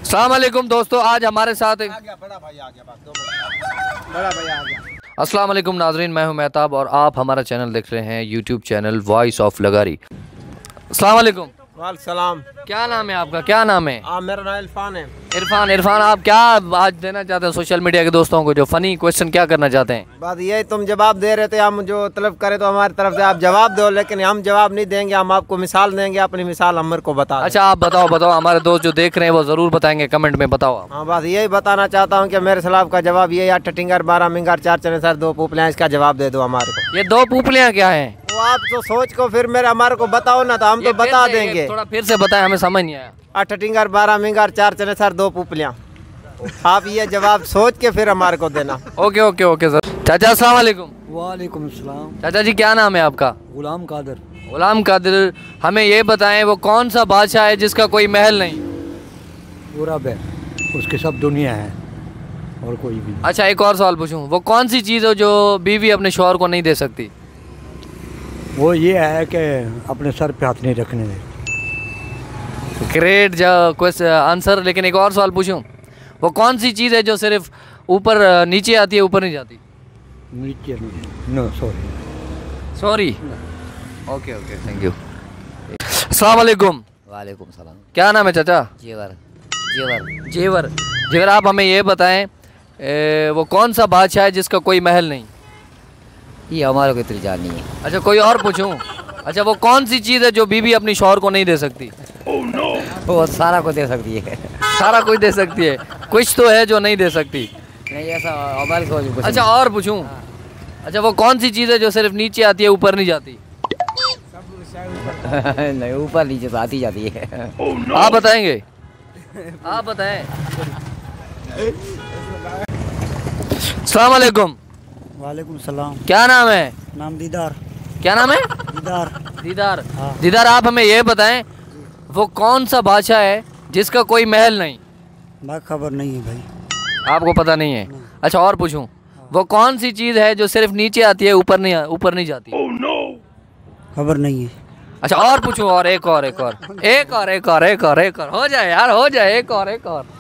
अस्सलाम वालेकुम दोस्तों, आज हमारे साथ बड़ा भाई आ गया। अस्सलाम वालेकुम नाजरीन, मैं हूं मेहताब और आप हमारा चैनल देख रहे हैं YouTube channel voice of Lagari. अस्सलाम वालेकुम। वालेकुम। क्या नाम है आपका, क्या नाम है? मेरा नाम इरफान है। इरफान, आप क्या आज देना चाहते हैं सोशल मीडिया के दोस्तों को जो फनी क्वेश्चन क्या करना चाहते हैं? बात यही, तुम जवाब दे रहे थे, हम जो तलब करे तो हमारी तरफ से आप जवाब दो, लेकिन हम जवाब नहीं देंगे, हम आपको मिसाल देंगे, अपनी मिसाल हमारे को बता। अच्छा आप बताओ, हमारे दोस्त जो देख रहे हैं वो जरूर बताएंगे, कमेंट में बताओ आप। हाँ, बस यही बताना चाहता हूँ कि मेरे सलाब का जवाब ये 8 टिंगर 12 मिंगर 4 चने सर 2 पुपलियाँ, इसका जवाब दे दो हमारे को। ये 2 पुपलियाँ क्या है? वो आप तो सोच को फिर मेरे हमारे को बताओ ना, तो हम तो बता देंगे। थोड़ा फिर से बताएं, हमें समझ नहीं आया। 8 टिंगर 12 मिंगर 4 चने सर 2 पुपलियाँ, आप ये जवाब सोच के फिर हमारे को देना। Okay sir. चाचा अस्सलाम वालेकुम। वालेकुम सलाम। चाचा जी क्या नाम है आपका? गुलाम कादर। गुलाम कादिर, हमें ये बताएं वो कौन सा बादशाह है जिसका कोई महल नहीं? पूरा है, उसके सब दुनिया है और कोई भी नहीं। अच्छा एक और सवाल पूछूं, वो कौन सी चीज़ है जो बीवी अपने शौहर को नहीं दे सकती? वो ये है कि अपने सर पे हाथ नहीं रखने दे। Great question answer. लेकिन एक और सवाल पूछूं, वो कौन सी चीज़ है जो सिर्फ ऊपर नीचे आती है, ऊपर नहीं जाती? नीचे नहीं, no sorry. Okay thank you. अस्सलाम वालेकुम। वालेकुम सलाम। क्या नाम है चाचा? जेवर, आप हमें ये बताएं वो कौन सा बादशाह है जिसका कोई महल नहीं? ये हमारे को इतनी जान नहीं है। अच्छा कोई और पूछूं? अच्छा वो कौन सी चीज़ है जो बीवी अपनी शौहर को नहीं दे सकती? वो सारा को दे सकती है। सारा कोई दे सकती है, कुछ तो है जो नहीं दे सकती। नहीं ऐसा हमारे को। अच्छा और पूछूं? अच्छा वो कौन सी चीज़ है जो सिर्फ नीचे आती है, ऊपर नहीं जाती? नहीं, ऊपर नीचे तो आती जाती है। आप बताएंगे? आप बताएं। अस्सलाम वालेकुम। वालेकुम सलाम। क्या नाम है? नाम दीदार। क्या नाम है? दीदार। हाँ। दीदार, आप हमें ये बताएं वो कौन सा बादशाह है जिसका कोई महल नहीं? मैं खबर नहीं है भाई। आपको पता नहीं है? अच्छा और पूछूं, वो कौन सी चीज़ है जो सिर्फ नीचे आती है, ऊपर नहीं जाती? खबर नहीं है। अच्छा और पूछूं? और एक और हो जाए यार, हो जाए एक और